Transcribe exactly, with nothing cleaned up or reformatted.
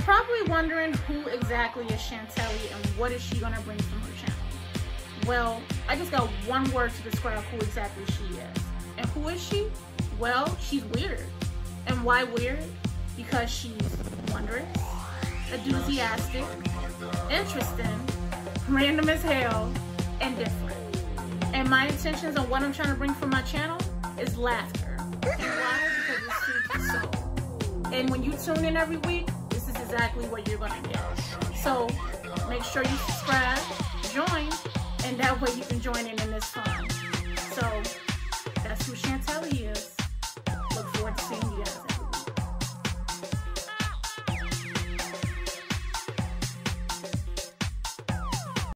probably wondering who exactly is Chantalie and what is she gonna bring from her channel. Well, I just got one word to describe who exactly she is. And who is she? Well, she's weird. And why weird? Because she's wondrous, enthusiastic, interesting, random as hell, and different. And my intentions on what I'm trying to bring from my channel is laughter. And why? Because it soothes the soul. And when you tune in every week, this is exactly what you're gonna get. So make sure you subscribe, join, and that way you can join in in this fun. So that's who Chantalie is.